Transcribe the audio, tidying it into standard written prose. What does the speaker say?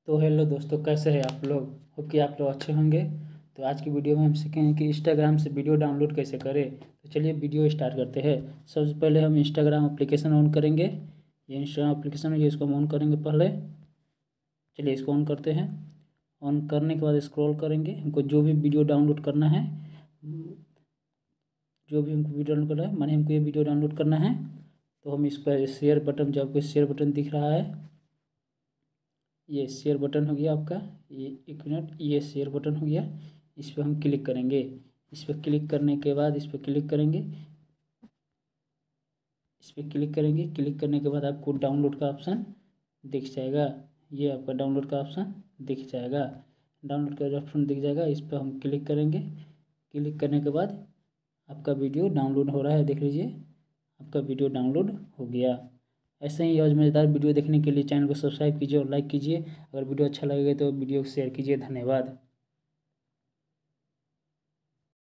तो हेलो दोस्तों, कैसे हैं आप लोग। होप कि आप लोग अच्छे होंगे। तो आज की वीडियो में हम सीखेंगे कि इंस्टाग्राम से वीडियो डाउनलोड कैसे करें। तो चलिए वीडियो स्टार्ट करते हैं। सबसे पहले हम इंस्टाग्राम एप्लीकेशन ऑन करेंगे। ये इंस्टाग्राम एप्लीकेशन है, ये इसको हम ऑन करेंगे पहले। चलिए इसको ऑन करते हैं। ऑन करने के बाद स्क्रॉल करेंगे। हमको जो भी वीडियो डाउनलोड करना है, जो भी हमको वीडियो डाउनलोड करना है, माने हमको ये वीडियो डाउनलोड करना है, तो हम इस पर शेयर बटन, जो आपको शेयर बटन दिख रहा है, ये शेयर बटन हो गया आपका। ये एक मिनट, ये शेयर बटन हो गया। इस पर हम क्लिक करेंगे। इस पर क्लिक करने के बाद इस पर क्लिक करेंगे। इस पर क्लिक करेंगे। क्लिक करने के बाद आपको डाउनलोड का ऑप्शन दिख जाएगा। ये आपका डाउनलोड का ऑप्शन दिख जाएगा। डाउनलोड का ऑप्शन दिख जाएगा, इस पर हम क्लिक करेंगे। क्लिक करने के बाद आपका वीडियो डाउनलोड हो रहा है, देख लीजिए आपका वीडियो डाउनलोड हो गया। ऐसे ही और मज़ेदार वीडियो देखने के लिए चैनल को सब्सक्राइब कीजिए और लाइक कीजिए। अगर वीडियो अच्छा लगेगा तो वीडियो को शेयर कीजिए। धन्यवाद।